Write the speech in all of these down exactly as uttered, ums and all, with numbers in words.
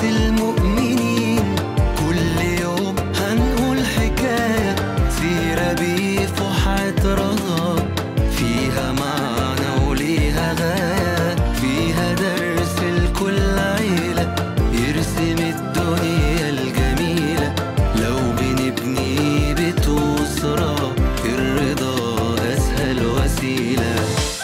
المؤمنين. كل يوم هنقول حكاية سيرة بفحات رغب، فيها معنى وليها غاية، فيها درس لكل عيلة يرسم الدنيا الجميلة. لو بنبني بيت وأسرة الرضا أسهل وسيلة.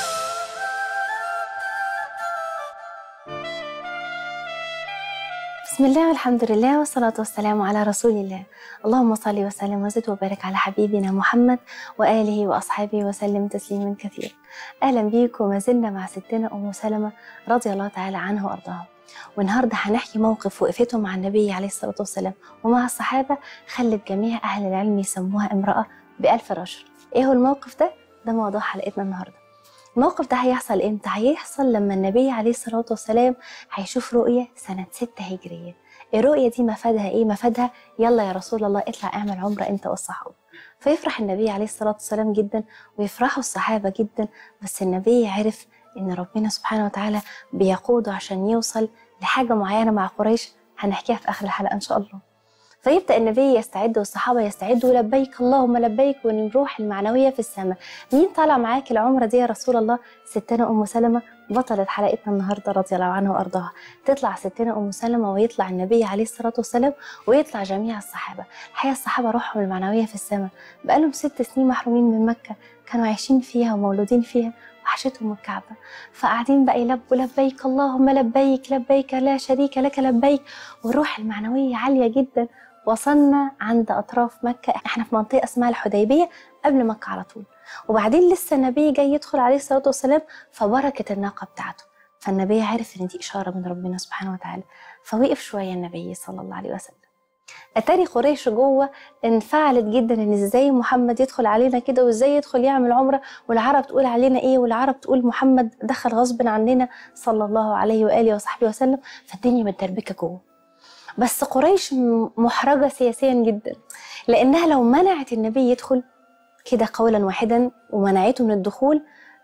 بسم الله والحمد لله والصلاة والسلام على رسول الله. اللهم صل وسلم وزد وبارك على حبيبنا محمد وآله وأصحابه وسلم تسليما كثيرا. أهلا بيكم، وما زلنا مع ستنا أم سلمة رضي الله تعالى عنها وأرضاها. والنهارده هنحكي موقف وقفته مع النبي عليه الصلاة والسلام ومع الصحابة خلت جميع أهل العلم يسموها امرأة بألف رجل. إيه هو الموقف ده؟ ده موضوع حلقتنا النهارده. الموقف ده هيحصل امتى؟ هيحصل لما النبي عليه الصلاة والسلام هيشوف رؤية سنة ستة هجرية. الرؤية دي مفادها ايه؟ مفادها يلا يا رسول الله اطلع اعمل عمرة انت والصحابة. فيفرح النبي عليه الصلاة والسلام جدا ويفرحوا الصحابة جدا، بس النبي عرف ان ربنا سبحانه وتعالى بيقوده عشان يوصل لحاجة معينة مع قريش هنحكيها في آخر الحلقة ان شاء الله. فيبدأ النبي يستعد والصحابة يستعدوا، لبيك اللهم لبيك، ونروح المعنوية في السماء. مين طالع معاك العمرة دي يا رسول الله؟ ستنا أم سلمة بطلة حلقتنا النهاردة رضي الله عنها وأرضاها. تطلع ستنا أم سلمة ويطلع النبي عليه الصلاة والسلام ويطلع جميع الصحابة. الحقيقة الصحابة روحهم المعنوية في السماء، بقالهم ست سنين محرومين من مكة، كانوا عايشين فيها ومولودين فيها وحشتهم الكعبة، فقاعدين بقى يلبوا لبيك اللهم لبيك لبيك لا شريك لك لبيك، والروح المعنوية عالية جدا. وصلنا عند أطراف مكة، احنا في منطقة اسمها الحديبية قبل مكة على طول، وبعدين لسه النبي جاي يدخل عليه الصلاة والسلام فبركة الناقة بتاعته، فالنبي عرف ان دي إشارة من ربنا سبحانه وتعالى، فوقف شوية النبي صلى الله عليه وسلم. أتاري قريش جوه انفعلت جدا ان ازاي محمد يدخل علينا كده، وازاي يدخل يعمل عمرة، والعرب تقول علينا ايه، والعرب تقول محمد دخل غصب عننا صلى الله عليه وآله وصحبه وسلم، فالدنيا متدربكة جوه. بس قريش محرجة سياسيا جدا، لأنها لو منعت النبي يدخل كده قولا واحدا ومنعته من الدخول،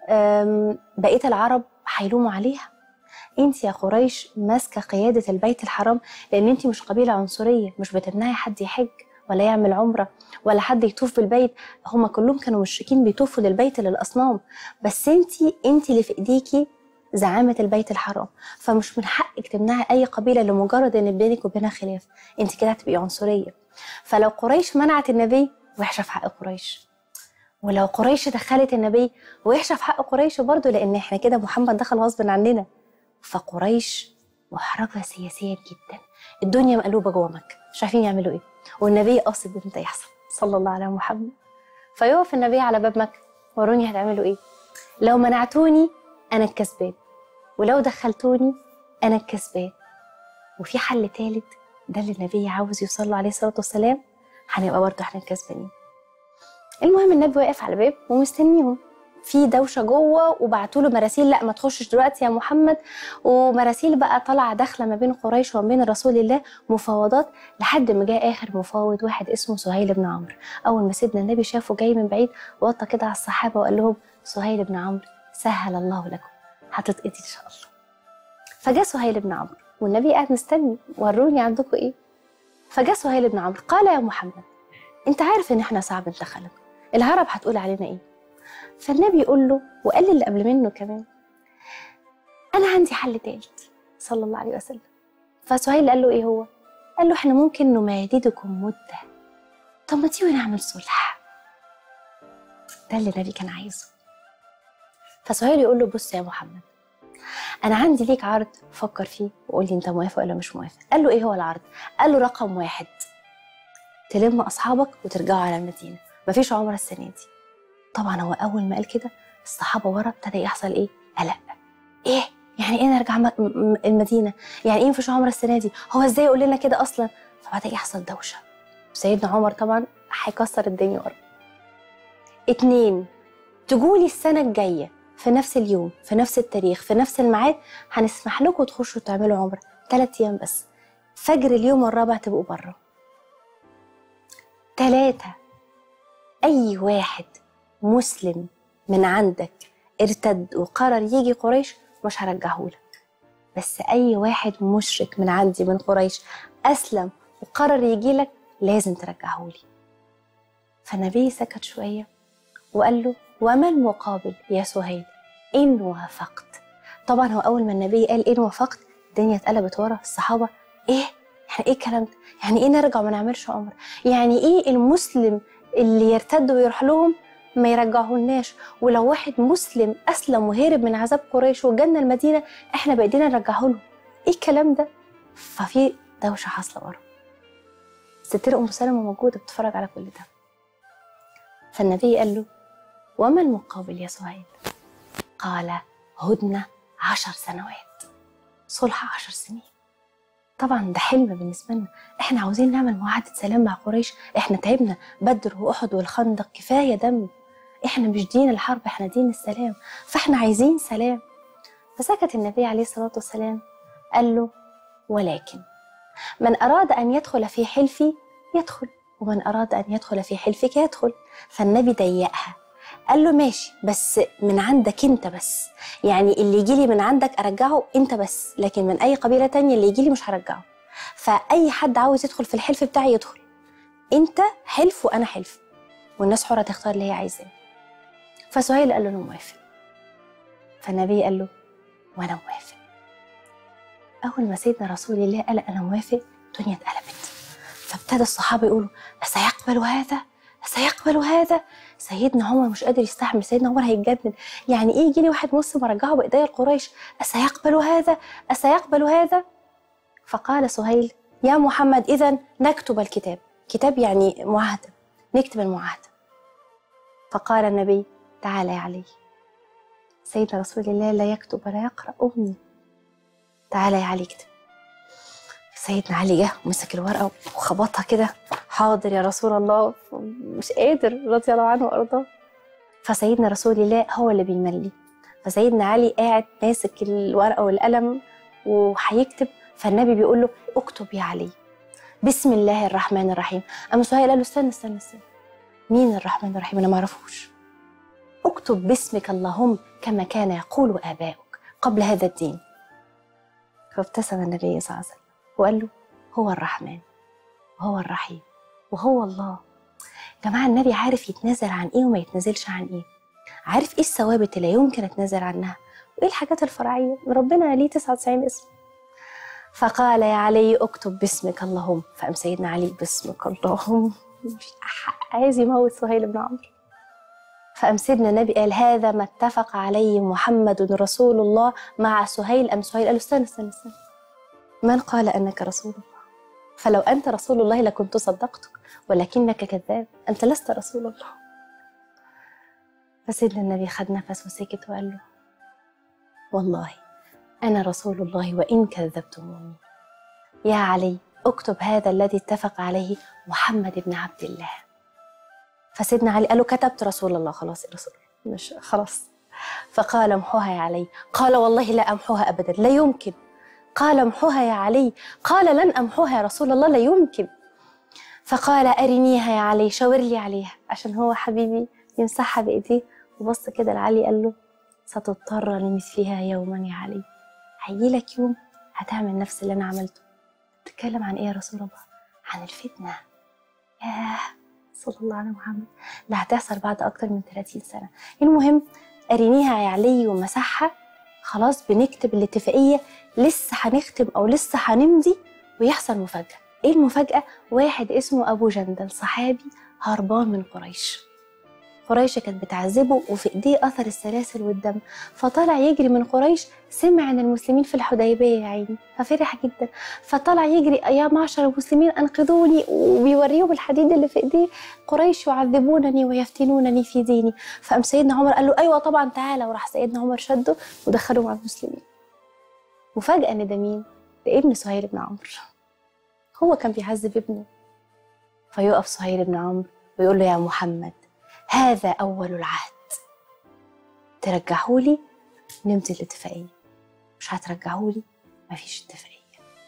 بقية العرب هيلوموا عليها. انت يا قريش ماسكة قيادة البيت الحرام، لأن انت مش قبيلة عنصرية، مش بتمنعي حد يحج ولا يعمل عمرة ولا حد يطوف بالبيت. هما كلهم كانوا مشركين بيطوفوا للبيت للأصنام، بس انت انت اللي في ايديكي زعامة البيت الحرام، فمش من حقك تمنعي أي قبيلة لمجرد إن بينك وبينها خلاف، أنت كده هتبقي عنصرية. فلو قريش منعت النبي ويحشى في حق قريش، ولو قريش دخلت النبي ويحشى في حق قريش برضه، لأن إحنا كده محمد دخل غصب عننا. فقريش محرجة سياسيا جدا، الدنيا مقلوبة جوه مكة، مش عارفين يعملوا إيه، والنبي قاصد إمتى يحصل صلى الله على محمد. فيقف النبي على باب مكة، وروني هتعملوا إيه؟ لو منعتوني أنا الكسبان، ولو دخلتوني أنا الكسبان. وفي حل ثالث، ده اللي النبي عاوز يوصل له عليه الصلاة والسلام، هنبقى برضه احنا الكسبانين. المهم النبي واقف على الباب ومستنيهم، في دوشة جوه، وبعتوا له مراسيل لا ما تخشش دلوقتي يا محمد، ومراسيل بقى طالعة داخلة ما بين قريش وما بين رسول الله، مفاوضات، لحد ما جاء آخر مفاوض واحد اسمه سهيل بن عمرو. أول ما سيدنا النبي شافه جاي من بعيد وطى كده على الصحابة وقال لهم سهيل بن عمرو سهل الله لكم، هتتقضي ان شاء الله. فجاء سهيل بن عمرو والنبي قاعد مستني، وروني عندكم ايه. فجاء سهيل بن عمرو قال يا محمد انت عارف ان احنا صعب ندخلك، العرب هتقول علينا ايه. فالنبي يقول له وقال اللي قبل منه كمان انا عندي حل ثالث صلى الله عليه وسلم. فسهيل قال له ايه هو؟ قال له احنا ممكن نماددكم مده، طب ما تيجوا نعمل صلح. ده اللي النبي كان عايزه. فسهيل يقول له بص يا محمد أنا عندي ليك عرض، فكر فيه وقول لي أنت موافق ولا مش موافق. قال له إيه هو العرض؟ قال له رقم واحد تلم أصحابك وترجعوا على المدينة، مفيش عمرة السنة دي. طبعا هو أول ما قال كده الصحابة ورا ابتدى يحصل إيه؟ قلق. إيه؟ يعني إيه نرجع المدينة؟ يعني إيه مفيش عمرة السنة دي؟ هو إزاي يقول لنا كده أصلا؟ فبدأ يحصل دوشة. سيدنا عمر طبعا هيكسر الدنيا ورا. اتنين تقولي السنة الجاية في نفس اليوم في نفس التاريخ في نفس الميعاد هنسمح لكم تخشوا تعملوا عمرة ثلاث أيام بس، فجر اليوم الرابع تبقوا بره. ثلاثة أي واحد مسلم من عندك ارتد وقرر يجي قريش مش هرجعهولك، بس أي واحد مشرك من عندي من قريش أسلم وقرر يجي لك لازم ترجعه لي. فالنبي سكت شوية وقال له وما المقابل يا سهيل إن وافقت. طبعا هو أول ما النبي قال إن وافقت الدنيا اتقلبت ورا الصحابة. إيه؟ يعني إيه الكلام ده؟ يعني إيه نرجع وما نعملش عمرة؟ يعني إيه المسلم اللي يرتد ويروح لهم ما يرجعهولناش؟ ولو واحد مسلم أسلم وهرب من عذاب قريش وجالنا المدينة إحنا بإيدينا نرجعه له. إيه الكلام ده؟ ففي دوشة حاصلة ورا. ستنا أم سلمة موجودة بتتفرج على كل ده. فالنبي قال له وما المقابل يا سهيل؟ قال هدنة عشر سنوات، صلح عشر سنين. طبعا ده حلم بالنسبة لنا، احنا عاوزين نعمل معاهدة سلام مع قريش، احنا تعبنا بدر وأحد والخندق كفاية دم، احنا مش دين الحرب احنا دين السلام، فاحنا عايزين سلام. فسكت النبي عليه الصلاة والسلام قال له ولكن من أراد أن يدخل في حلفي يدخل ومن أراد أن يدخل في حلفك يدخل. فالنبي ضيقها قال له ماشي بس من عندك انت بس، يعني اللي يجيلي من عندك ارجعه انت بس، لكن من اي قبيله تانية اللي يجيلي مش هرجعه. فاي حد عاوز يدخل في الحلف بتاعي يدخل، انت حلف وانا حلف، والناس حره تختار اللي هي عايزاه. فسهيل قال له انا موافق. فالنبي قال له وانا موافق. اول ما سيدنا رسول الله قال انا موافق الدنيا اتقلبت. فابتدى الصحابه يقولوا اسيقبل هذا؟ سيقبل هذا؟ سيدنا عمر مش قادر يستحمل، سيدنا عمر هيتجنن، يعني ايه يجي لي واحد مسلم ارجعه بايديا القريش؟ اسيقبل هذا؟ اسيقبل هذا؟ فقال سهيل يا محمد اذا نكتب الكتاب. كتاب يعني معاهده، نكتب المعاهده. فقال النبي تعالى يا علي. سيدنا رسول الله لا يكتب ولا يقرا امي. تعالى يا علي اكتب. سيدنا علي جه ومسك الورقه وخبطها كده، حاضر يا رسول الله، مش قادر رضي الله عنه وارضاه. فسيدنا رسول الله هو اللي بيملي. فسيدنا علي قاعد ماسك الورقه والقلم وهيكتب، فالنبي بيقول له اكتب يا علي بسم الله الرحمن الرحيم. اما سهيل قال له استنى استنى استنى، مين الرحمن الرحيم؟ انا ما اعرفوش. اكتب باسمك اللهم كما كان يقول اباؤك قبل هذا الدين. فابتسم النبي صلى الله عليه وسلم وقال له هو الرحمن وهو الرحيم وهو الله. جماعة النبي عارف يتنازل عن ايه وما يتنازلش عن ايه، عارف ايه الثوابت اللي يمكن اتنازل عنها وايه الحاجات الفرعية. ربنا ليه تسعة وتسعين اسم. فقال يا علي اكتب باسمك اللهم. فقام سيدنا علي باسمك اللهم عايز يموت سهيل بن عمرو. فقام سيدنا النبي قال هذا ما اتفق عليه محمد رسول الله مع سهيل. ام سهيل قال له استنى استنى استنى، من قال انك رسول الله؟ فلو انت رسول الله لكنت صدقتك، ولكنك كذاب، انت لست رسول الله. فسيدنا النبي خد نفس وسكت وقال له والله انا رسول الله وان كذبتموني. يا علي اكتب هذا الذي اتفق عليه محمد بن عبد الله. فسيدنا علي قال له كتبت رسول الله. خلاص يا رسول الله، مش خلاص. فقال امحوها يا علي. قال والله لا امحوها ابدا، لا يمكن. قال امحوها يا علي. قال لن امحوها يا رسول الله، لا يمكن. فقال ارنيها يا علي، شاور لي عليها، عشان هو حبيبي يمسحها بايديه. وبص كده لعلي قال له ستضطر لمثلها يوما يا علي، هيجيلك يوم هتعمل نفس اللي انا عملته. تتكلم عن ايه يا رسول الله؟ عن الفتنه. ياه صلى الله على محمد، اللي هتحصل بعد اكتر من ثلاثين سنه. المهم ارنيها يا علي ومسحها. خلاص بنكتب الاتفاقيه، لسه هنختم او لسه هنمضي ويحصل مفاجاه. ايه المفاجاه؟ واحد اسمه ابو جندل صحابي هربان من قريش. قريش كانت بتعذبه وفي ايديه اثر السلاسل والدم، فطلع يجري من قريش. سمع ان المسلمين في الحديبيه يا عيني ففرح جدا، فطلع يجري يا معشر المسلمين انقذوني، وبيوريهم الحديد اللي في ايديه. قريش يعذبونني ويفتنونني في ديني. فقام سيدنا عمر قال له ايوه طبعا تعالى، وراح سيدنا عمر شده ودخله مع المسلمين. وفجاه ان ده مين؟ ده ابن سهيل بن عمرو، هو كان بيعذب ابنه. فيقف سهيل بن عمرو ويقول له يا محمد هذا أول العهد، ترجعهولي نمضي الاتفاقية، مش هترجعهولي مفيش اتفاقية.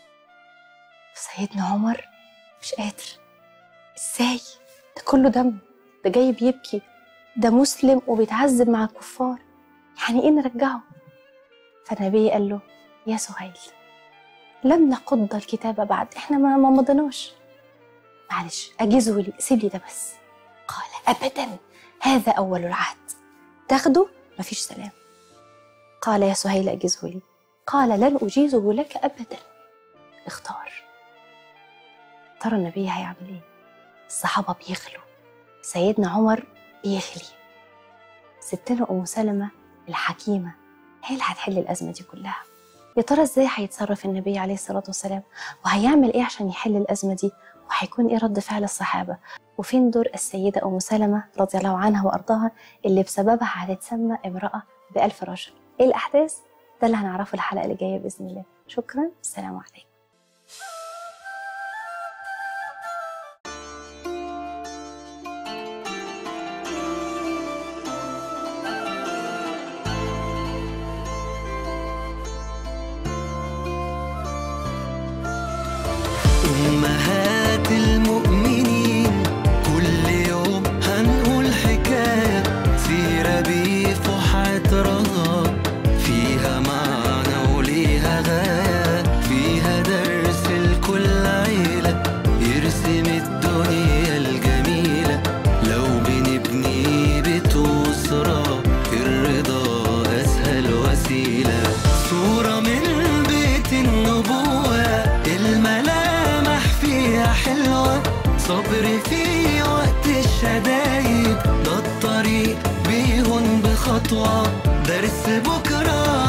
سيدنا عمر مش قادر، ازاي؟ ده كله دم، ده جاي بيبكي، ده مسلم وبيتعذب مع الكفار، يعني ايه نرجعه؟ فالنبي قال له يا سهيل لم نقض الكتاب بعد، احنا ما ما مضيناش، معلش اجزوا لي، سيب لي ده بس. قال ابدا، هذا اول العهد، تاخده مفيش سلام. قال يا سهيل اجزه لي. قال لن اجيزه لك ابدا، اختار. ترى النبي هيعمل ايه؟ الصحابه بيغلوا، سيدنا عمر بيغلي، ستنا ام سلمة الحكيمه هي اللي هتحل الازمه دي كلها. يا ترى ازاي هيتصرف النبي عليه الصلاه والسلام، وهيعمل ايه عشان يحل الازمه دي، وهيكون ايه رد فعل الصحابه، وفين دور السيده ام سلمة رضي الله عنها وارضاها اللي بسببها هتتسمى امراه بألف رجل. ايه الاحداث ده اللي هنعرفه الحلقه اللي جايه باذن الله. شكرا، السلام عليكم. أمهات المؤمنين كل يوم هنقول حكاية، سيرة بفحات رغب، فيها معنى وليها غاية، فيها درس لكل عيلة يرسم الدنيا الجميلة. لو بنبني بيت وأسرة الرضا أسهل وسيلة، صورة من بيت النبوة الملامح فيها حلوة، صبر في وقت الشدايد، ده الطريق بيهون بخطوة، درس بكرة